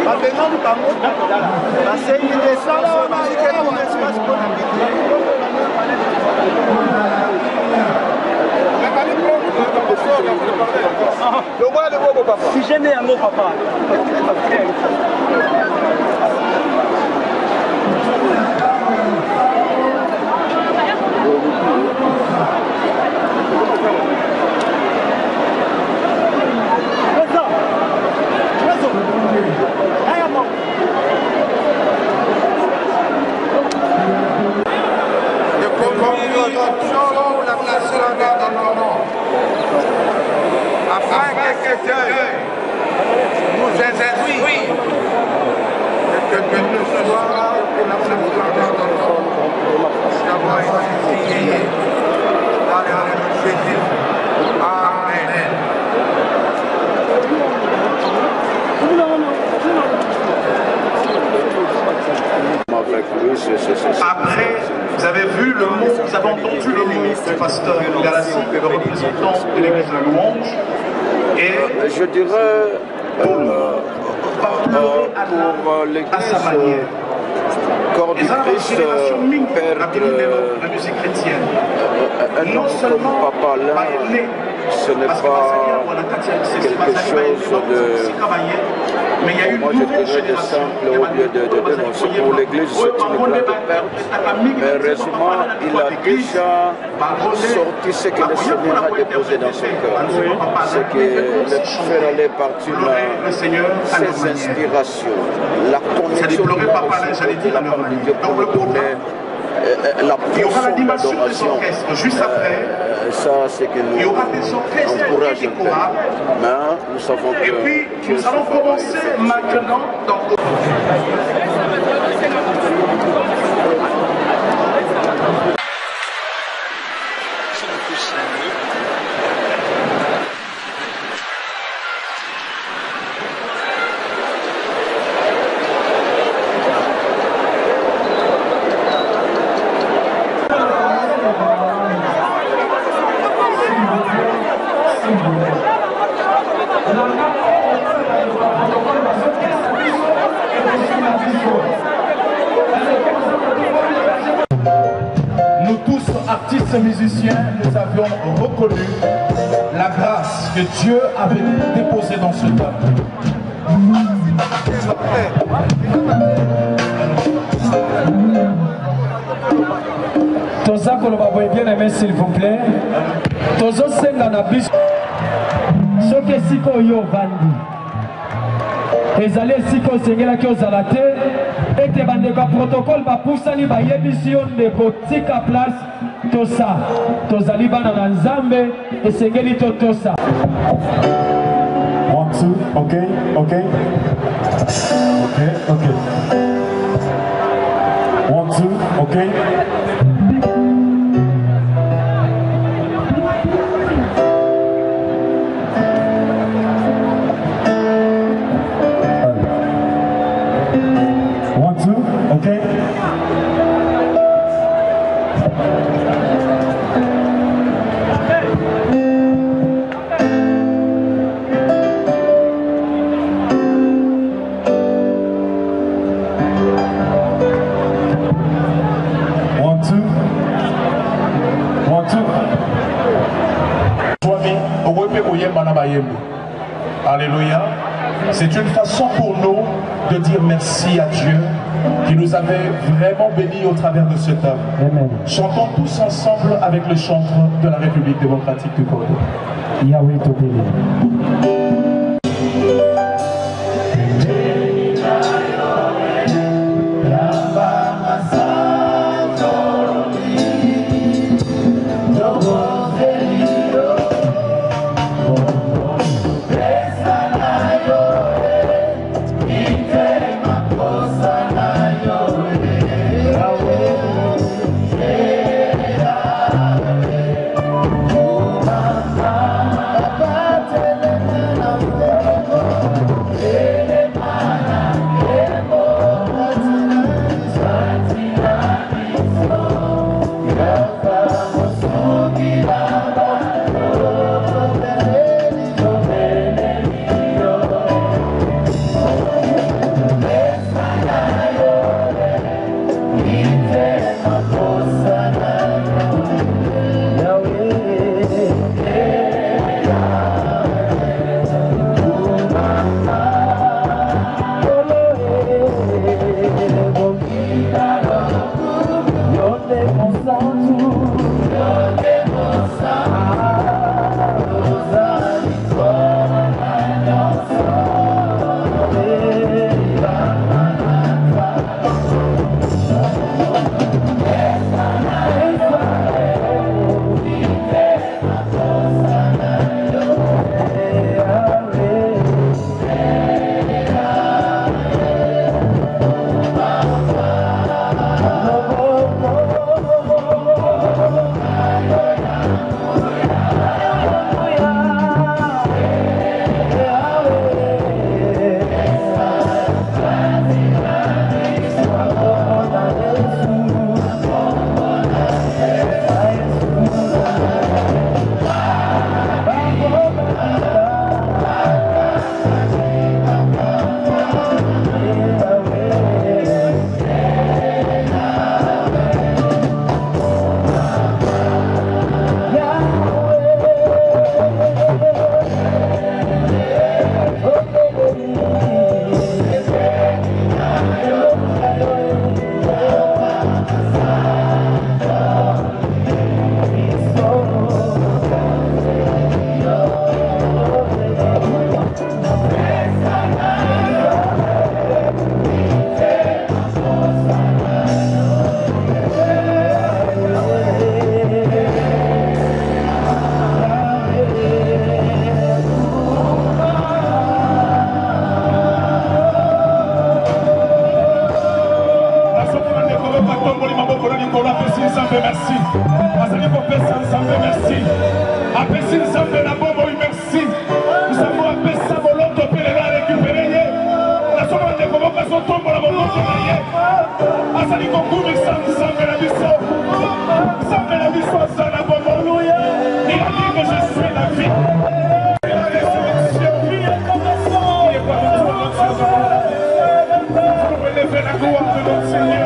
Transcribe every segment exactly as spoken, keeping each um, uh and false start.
Si j'aimais un mot, papa. Afin que ce deuil nous instruit et que nous soient pour la gloire de notre nom, d'avoir été priés dans le nom de Jésus. Amen. Après, vous avez vu le mot, vous avez entendu le mot du pasteur Galassi, le représentant de l'église de la Louange. Et je dirais pour, euh, euh, pour l'église corps du Christ perdre la musique chrétienne. Un homme comme Papa là, ce n'est pas quelque chose de... Moi je dirais de simple au lieu de, de dénoncer. Pour l'église c'est une grande perte. Mais heureusement il a déjà sorti ce que le Seigneur a déposé dans son cœur. C'est que le faire aller partir ses inspirations, la connexion qu'il a reçue de la part de Dieu pour nous donner la portion d'adoration. Euh, ça, c'est que nous encourage un peu. Mais nous savons que... Et puis, nous allons commencer maintenant dans... Nous tous, artistes et musiciens, nous avions reconnu la grâce que Dieu avait déposée dans ce peuple. Toza koloba boye bien aimé s'il vous plaît. Tozo senga na biso. Soki esika oyo ovandi ezali esika osengelaki ozala te ete bandeko ya protocole bapusani bayebisi yo ndeko tika place tosa tozali bana na nzambe esengeli to tosa. One, two, okay, okay. Okay, okay. One, two, okay. Okay. One, two. One, two. Alléluia. C'est une façon pour nous de dire merci à Dieu qui nous avait vraiment bénis au travers de cet homme. Amen. Chantons tous ensemble avec le chantre de la République démocratique du Congo. Yahweh te bénisse. Baba, Nzambe merci. Azali kopesa Nzambe merci. Apesi Nzambe na bomoi merci. Nzambe apesa moloto pe lelo arécupéré ye. Nasomo ndeko moko azotombola moloto na ye. Azali kokumisa Nzambe na biso. Nzambe na biso aza na bomoi. Il a dit que je suis la vie. La résurrection. Il est par toi notre Sauveur. Pour élever la gloire de notre Seigneur.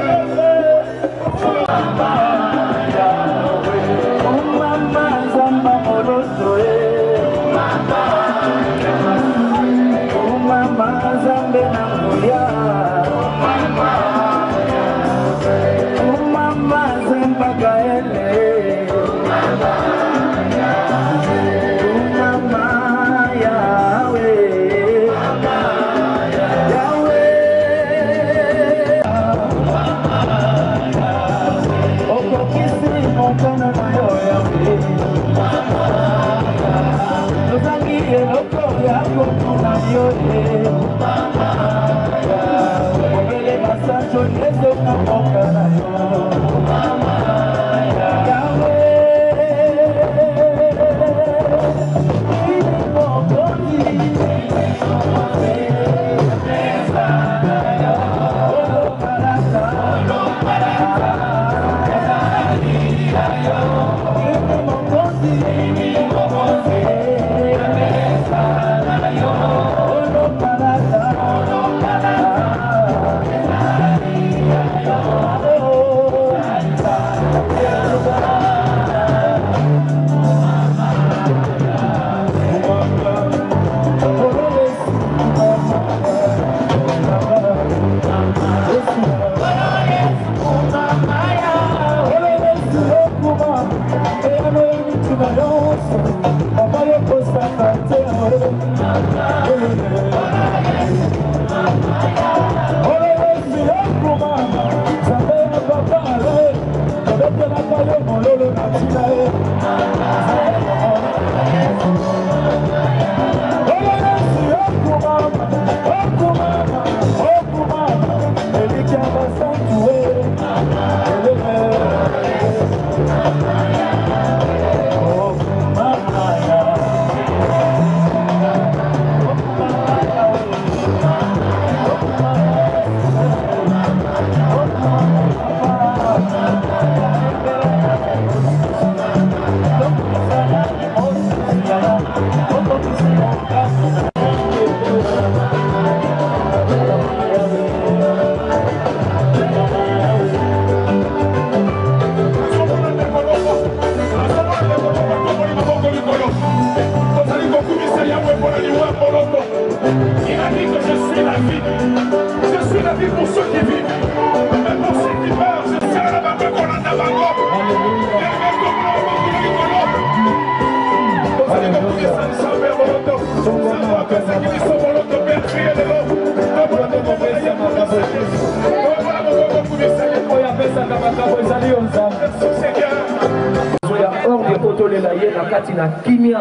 na kimia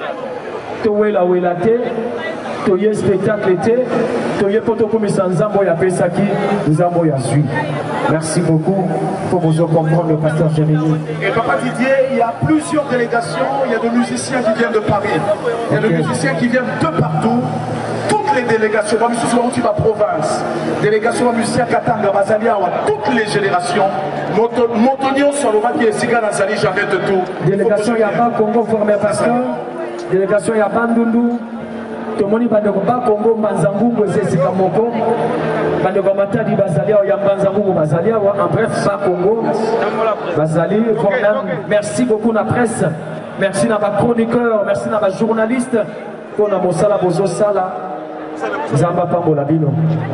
towela wela te toye spectacle te toye poto komisa nzambo ya pesaki nzambo ya zui. Merci beaucoup pour vous comprendre le pasteur Jérémy. Et Papa Didier, il y a plusieurs délégations, il y a des musiciens qui viennent de Paris, il y a des musiciens qui viennent de partout. Toutes les délégations, moi je suis sur la province, délégation musicien Katanga, Bazalia, toutes les générations, Motonio, Saloma qui est Siga Nazali, j'arrête tout. Délégation Yaba Congo formé pasteur, délégation Yaba Ndundu, Tomoni Bandoba Congo, Manzangungo, Zesika Moko, Bandoba Matadi, Bazalia, Yambanzangungo, Bazalia, en bref, pas Congo, Bazali, merci beaucoup la presse, merci à ma chroniqueur, merci à ma journaliste, pour la Mosala Bozo Sala. Zamba Pambola Bino.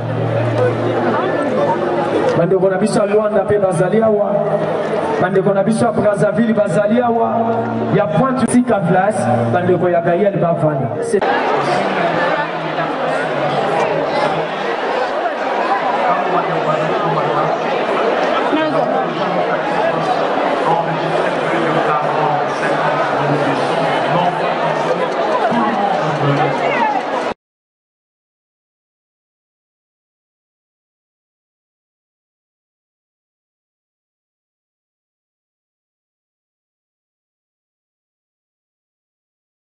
Bandeko na biso Luanda pe Bazalia wa. Bandeko na biso Brazzaville Bazalia wa. Ya Pointe Sika Place, bandeko ya Gaël Bavana.